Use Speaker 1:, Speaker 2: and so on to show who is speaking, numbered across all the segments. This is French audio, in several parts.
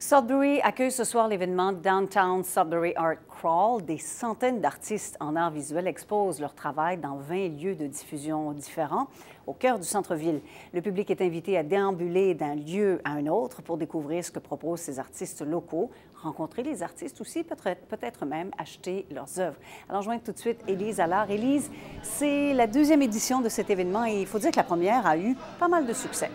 Speaker 1: Sudbury accueille ce soir l'événement Downtown Sudbury Art Crawl. Des centaines d'artistes en art visuel exposent leur travail dans 20 lieux de diffusion différents au cœur du centre-ville. Le public est invité à déambuler d'un lieu à un autre pour découvrir ce que proposent ces artistes locaux, rencontrer les artistes aussi, peut-être même acheter leurs œuvres. Alors, joignons tout de suite Élise Allard. Élise, c'est la deuxième édition de cet événement et il faut dire que la première a eu pas mal de succès.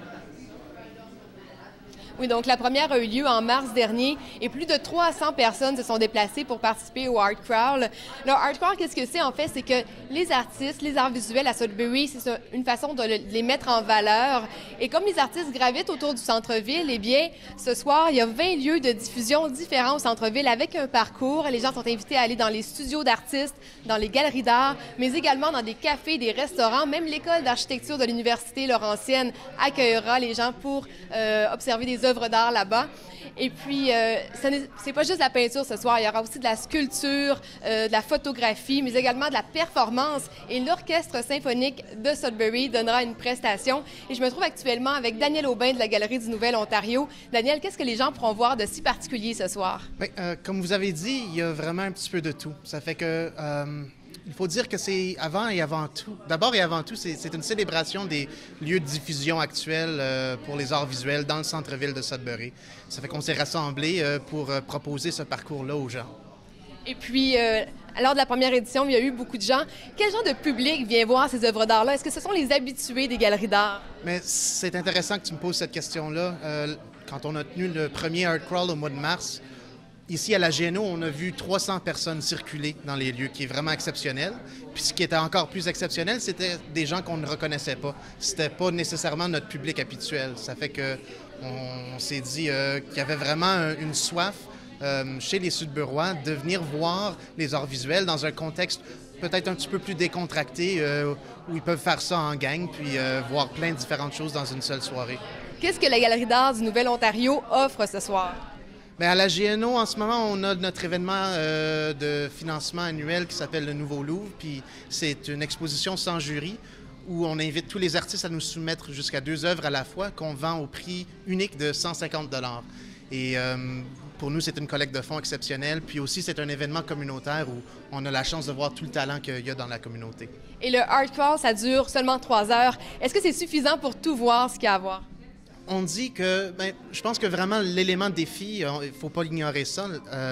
Speaker 2: Oui, donc la première a eu lieu en mars dernier et plus de 300 personnes se sont déplacées pour participer au Art Crawl. Le Art Crawl, qu'est-ce que c'est en fait? C'est que les artistes, les arts visuels à Sudbury, c'est une façon de les mettre en valeur. Et comme les artistes gravitent autour du centre-ville, eh bien, ce soir, il y a 20 lieux de diffusion différents au centre-ville avec un parcours. Les gens sont invités à aller dans les studios d'artistes, dans les galeries d'art, mais également dans des cafés, des restaurants. Même l'école d'architecture de l'Université Laurentienne accueillera les gens pour observer des œuvres d'art là-bas. Et puis, c'est pas juste la peinture ce soir, il y aura aussi de la sculpture, de la photographie, mais également de la performance. Et l'Orchestre symphonique de Sudbury donnera une prestation. Et je me trouve actuellement avec Daniel Aubin de la Galerie du Nouvel-Ontario. Daniel, qu'est-ce que les gens pourront voir de si particulier ce soir?
Speaker 3: Bien, comme vous avez dit, il y a vraiment un petit peu de tout. Ça fait que... il faut dire que c'est avant et avant tout. D'abord et avant tout, c'est une célébration des lieux de diffusion actuels pour les arts visuels dans le centre-ville de Sudbury. Ça fait qu'on s'est rassemblés pour proposer ce parcours-là aux gens.
Speaker 2: Et puis, lors de la première édition, il y a eu beaucoup de gens. Quel genre de public vient voir ces œuvres d'art-là? Est-ce que ce sont les habitués des galeries d'art?
Speaker 3: Mais c'est intéressant que tu me poses cette question-là. Quand on a tenu le premier Art Crawl au mois de mars, ici, à la GNO, on a vu 300 personnes circuler dans les lieux, qui est vraiment exceptionnel. Puis ce qui était encore plus exceptionnel, c'était des gens qu'on ne reconnaissait pas. C'était pas nécessairement notre public habituel. Ça fait que on s'est dit qu'il y avait vraiment une soif chez les Sudburois de venir voir les arts visuels dans un contexte peut-être un petit peu plus décontracté, où ils peuvent faire ça en gang, puis voir plein de différentes choses dans une seule soirée.
Speaker 2: Qu'est-ce que la Galerie d'art du Nouvel-Ontario offre ce soir?
Speaker 3: Bien, à la GNO, en ce moment, on a notre événement de financement annuel qui s'appelle le Nouveau Louvre. Puis c'est une exposition sans jury où on invite tous les artistes à nous soumettre jusqu'à 2 œuvres à la fois qu'on vend au prix unique de 150 $. Et pour nous, c'est une collecte de fonds exceptionnelle. Puis aussi, c'est un événement communautaire où on a la chance de voir tout le talent qu'il y a dans la communauté.
Speaker 2: Et le Art Crawl, ça dure seulement 3 heures. Est-ce que c'est suffisant pour tout voir ce qu'il y a à voir?
Speaker 3: On dit que, bien, je pense que vraiment l'élément défi, il ne faut pas l'ignorer ça.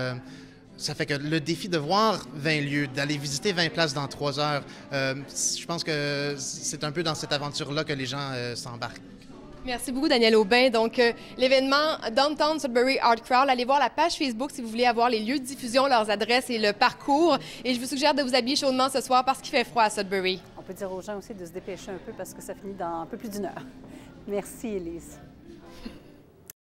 Speaker 3: Ça fait que le défi de voir 20 lieux, d'aller visiter 20 places dans 3 heures, je pense que c'est un peu dans cette aventure-là que les gens s'embarquent.
Speaker 2: Merci beaucoup, Daniel Aubin. Donc, l'événement Downtown Sudbury Art Crawl, allez voir la page Facebook si vous voulez avoir les lieux de diffusion, leurs adresses et le parcours. Et je vous suggère de vous habiller chaudement ce soir parce qu'il fait froid à Sudbury.
Speaker 1: On peut dire aux gens aussi de se dépêcher un peu parce que ça finit dans un peu plus d'1 heure. Merci, Élise.